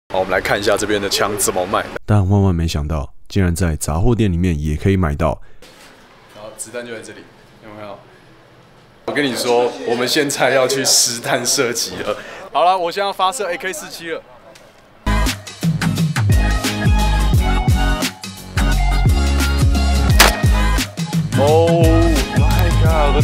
好，我们来看一下这边的枪怎么卖。 但万万没想到，竟然在杂货店里面也可以买到。 然后子弹就在这里，有没有？我跟你说，我们现在要去实弹射击了。好了，我现在要发射 AK-47了。Oh my god！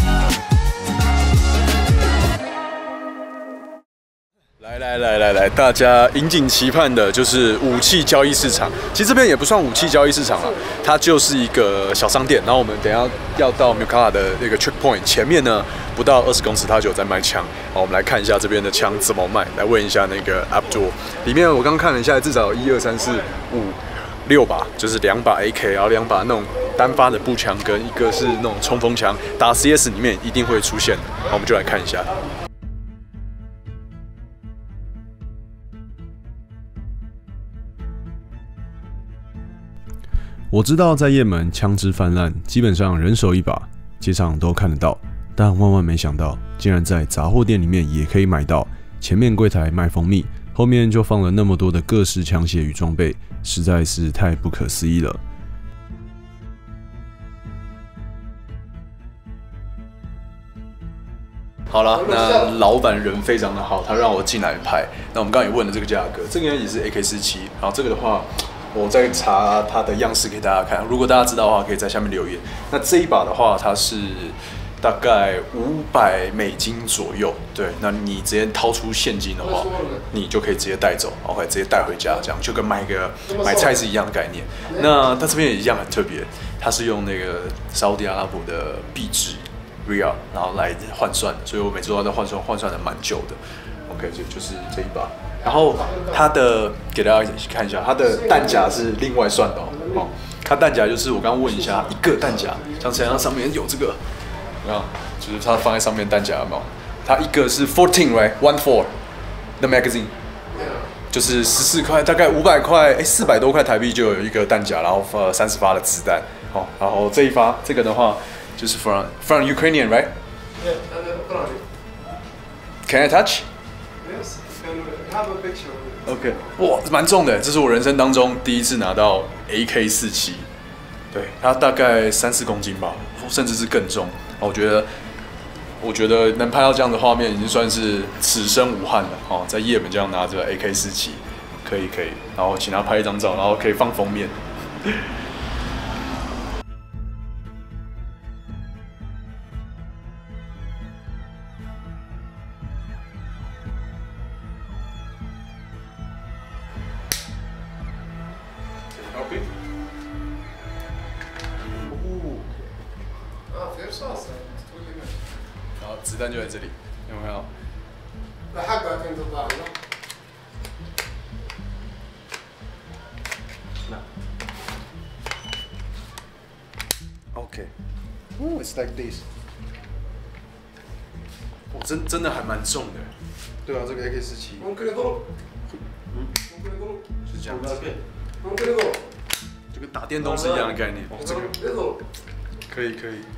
来，大家引颈期盼的就是武器交易市场。其实这边也不算武器交易市场了，它就是一个小商店。然后我们等一下要到 Mukalla 的那个 checkpoint 前面呢，不到20公尺，它就有在卖枪。好，我们来看一下这边的枪怎么卖。来问一下那个 Abdul， 里面我刚看了一下，至少1、2、3、4、5、6把，就是2把 AK， 然后2把那种单发的步枪，跟一个是那种冲锋枪，打 CS 里面一定会出现的。好，我们就来看一下。 我知道在也门枪支泛滥，基本上人手一把，街上都看得到。但万万没想到，竟然在杂货店里面也可以买到。前面柜台卖蜂蜜，后面就放了那么多的各式枪械与装备，实在是太不可思议了。 好了，那老板人非常的好，他让我进来拍。那我们刚刚也问了这个价格，这个应该也是 AK-47，然后这个的话。我再查它的样式给大家看，如果大家知道的话，可以在下面留言。那这一把的话，它是大概$500左右，对。那你直接掏出现金的话，你就可以直接带走 ，OK， 直接带回家，这样就跟买菜是一样的概念。那它这边也一样很特别，它是用那个沙烏地阿拉伯的币值 Riyal， 然后来换算的，所以我每次都在换算的蛮久的。OK， 就是这一把。然后它的给大家看一下，它的弹夹是另外算的哦。它弹夹就是我刚刚问一下，一个弹夹，像上面有这个，就是它放在上面弹夹有没有？它一个是14 right 14 the magazine， 就是14块，大概500块，400多块台币就有一个弹夹，然后30发的子弹。哦，然后这一发这个的话就是 from Ukrainian right？ Can I touch？ OK， 哇，蛮重的，这是我人生当中第一次拿到 AK-47，对，它大概3-4公斤吧，甚至是更重。我觉得能拍到这样的画面，已经算是此生无憾了。哦，在也门这样拿着 AK-47，可以，然后请他拍一张照，然后可以放封面。然后子弹就在这里，有没有？OK， it's like this。真的还蛮重的。对啊，这个 AK-47。是这样子。就跟打电动是一样的概念。哦，这个可以。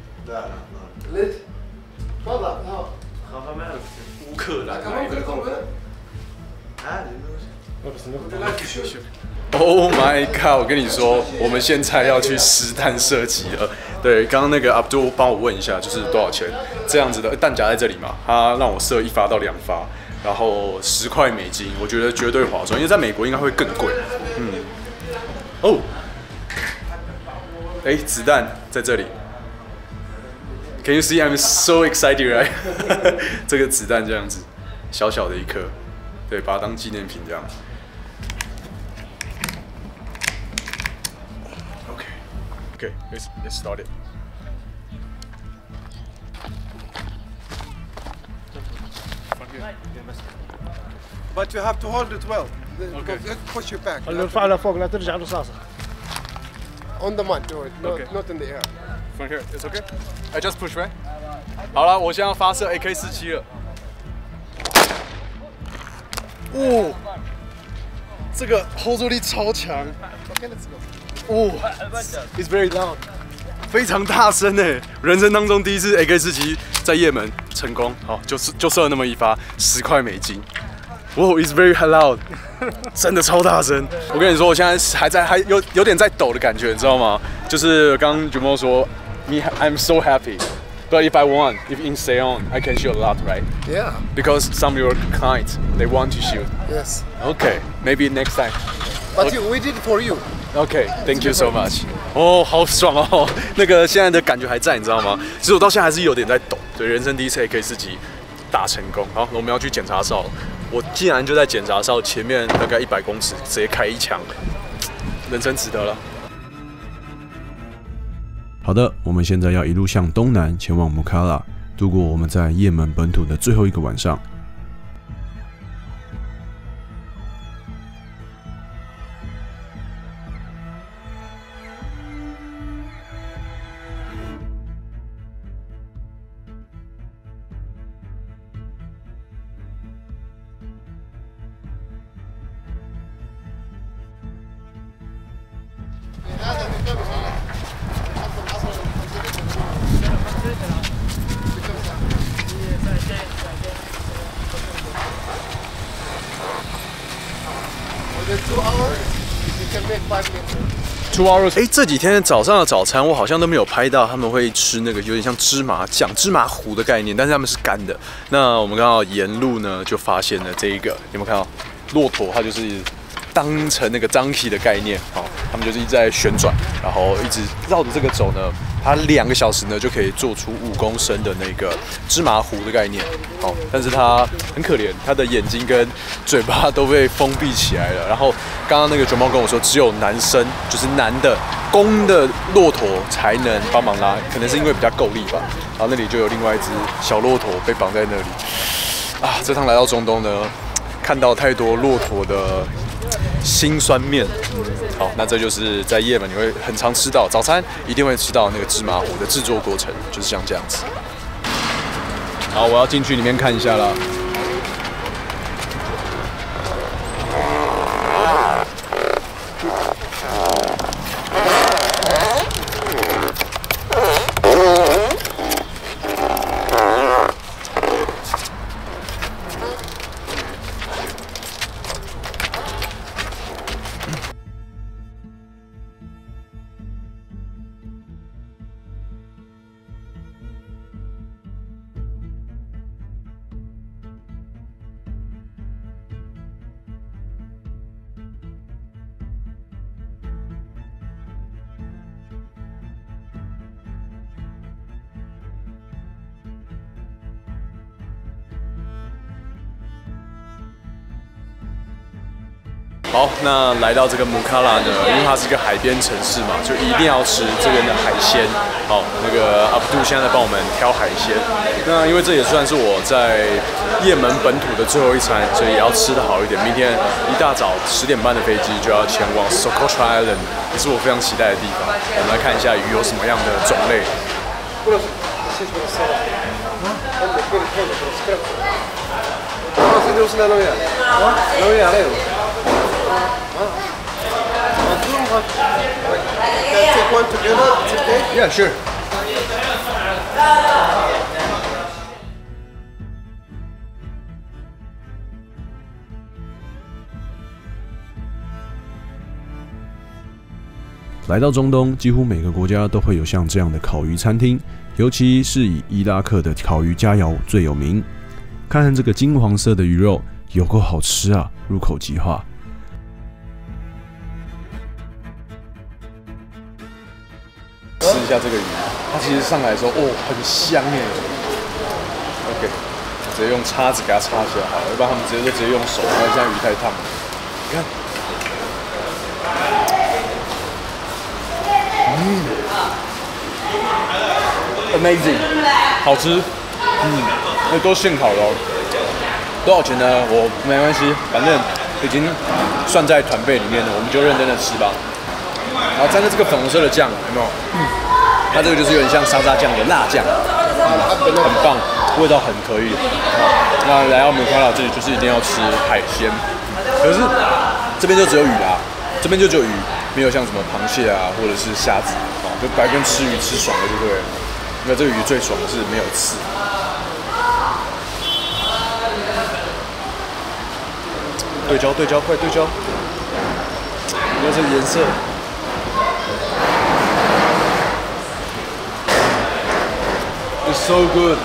乌克兰来的。Oh my god！ 我跟你说，我们现在要去实弹射击了。对，刚刚那个 Abdul 帮我问一下，就是多少钱？这样子的弹夹在这里嘛，他让我射1发到2发，然后$10块，我觉得绝对划算，因为在美国应该会更贵。哦，子弹在这里。Can you see I'm so excited, right？ 这个子弹这样子，小小的一颗，对，把它当纪念品这样。Okay, let's start it. But you have to hold it well. Okay. Push your back. ارفعها لفوق لا ترجع رصاصة. On the mud, do it. Okay. Not in the air. From here, it's okay. I just push right. 好了，我现在要发射 AK-47了。哦，这个 hold 住力超强。 Okay, let's go. 哦 ，It's very loud， 非常大声哎！人生当中第一次 AK-47在也门成功，好，就射了那么一发，$10块。 哇 ，It's very loud， 真的超大声。我跟你说，我现在还有点在抖的感觉，你知道吗？就是刚刚 Jamal 说 ，I'm so happy。But if I want, if in Seon, I can shoot a lot, right? Yeah. Because some of your clients, they want to shoot. Yes. Okay, maybe next time. But we did it for you. Okay, thank you so much. 哦，好爽哦！那个现在的感觉还在，你知道吗？其实我到现在还是有点在抖。对，人生第一次 AK-47打成功。好，我们要去检查哨。我竟然就在检查哨前面大概100公尺，直接开一枪，人生值得了。 好的，我们现在要一路向东南前往穆卡拉，度过我们在也门本土的最后一个晚上。 Within 2 hours, you can make 5 meters. 2 hours。哎，这几天早上的早餐我好像都没有拍到，他们会吃那个有点像芝麻酱、芝麻糊的概念，但是他们是干的。那我们刚好沿路呢就发现了这一个，有没有看到？骆驼它就是当成那个张体的概念，好，他们就是一直在旋转，然后一直绕着这个走呢，它2个小时呢就可以做出5公升的那个芝麻糊的概念，好，但是它很可怜，它的眼睛跟嘴巴都被封闭起来了。然后刚刚那个卷毛跟我说，只有男生，就是男的公的骆驼才能帮忙拉，可能是因为比较够力吧。然后那里就有另外一只小骆驼被绑在那里。啊，这趟来到中东呢，看到太多骆驼的辛酸面。好，那这就是在也门你会很常吃到早餐，一定会吃到那个芝麻糊的制作过程，就是像这样子。好，我要进去里面看一下啦。好，那来到这个穆卡拉呢，因为它是一个海边城市嘛，就一定要吃这边的海鲜。好，那个阿卜杜现在在帮我们挑海鲜。那因为这也算是我在也门本土的最后一餐，所以也要吃得好一点。明天一大早10点半的飞机就要前往 Socotra Island， 也是我非常期待的地方。我们来看一下鱼有什么样的种类。 Can take one together? It's okay? Yeah, sure. 来到中东，几乎每个国家都会有像这样的烤鱼餐厅，尤其是以伊拉克的烤鱼佳肴最有名。看看这个金黄色的鱼肉，有够好吃啊，入口即化。 吃一下这个鱼，它其实上来的时候，哦，很香耶。OK， 直接用叉子给它叉起来好了，要不然他们直接用手，因为现在鱼太烫了。你看。Amazing， 好吃，那都现烤的哦。多少钱呢？我没关系，反正已经算在团费里面了，我们就认真的吃吧。然后沾着这个粉红色的酱，有没有？它这个就是有点像沙沙酱的辣酱，很棒，味道很可以。那来到穆卡拉这里就是一定要吃海鲜，可是这边就只有鱼啦，这边就只有鱼，没有像什么螃蟹啊或者是虾子啊，就白跟吃鱼吃爽了就对了。因为这个鱼最爽的是没有刺。 对焦，快对焦！你看这个颜色。It's so good。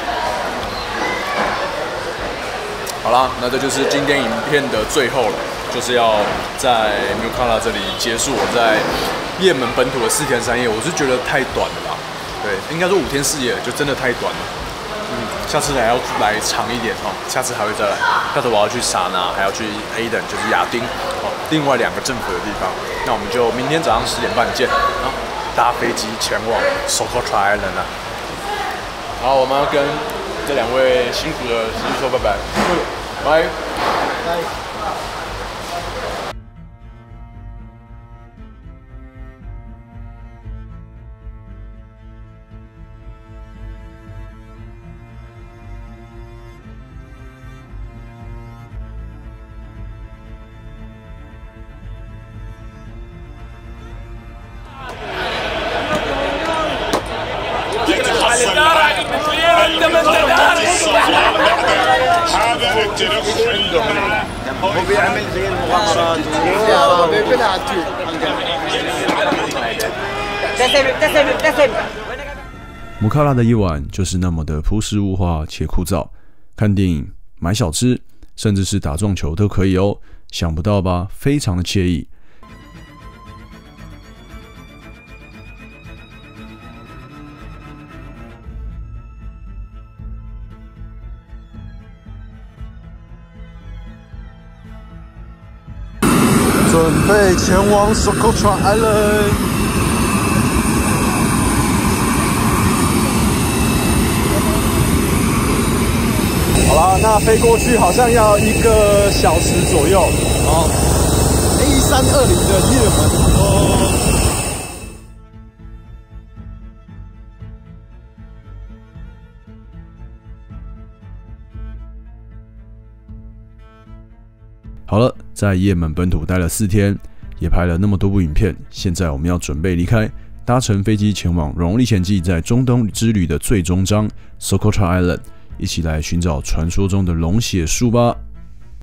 好啦，那这就是今天影片的最后了，就是要在 Mukalla 这里结束我在也门本土的4天3夜。我是觉得太短了啦，对，应该说5天4夜就真的太短了。下次还要来长一点哦，下次还会再来。下次我要去撒那，还要去 Aden， 就是亚丁哦，另外2个政府的地方。那我们就明天早上10点半见啊，搭飞机前往 Socotra Island 啊。好，我们要跟这2位辛苦的司机说拜拜，拜。 هو بيعمل زي المغامرات بيعملها على التيوب. 姆卡拉的夜晚就是那么的朴实无华且枯燥，看电影、买小吃，甚至是打撞球都可以哦，想不到吧？非常的惬意。 准备前往 Socotra Island。 好啦，那飞过去好像要1个小时左右。哦，A320的也门哦。 好了，在也门本土待了4天，也拍了那么多部影片，现在我们要准备离开，搭乘飞机前往《荣历险记》在中东之旅的最终章 Socotra Island， 一起来寻找传说中的龙血树吧。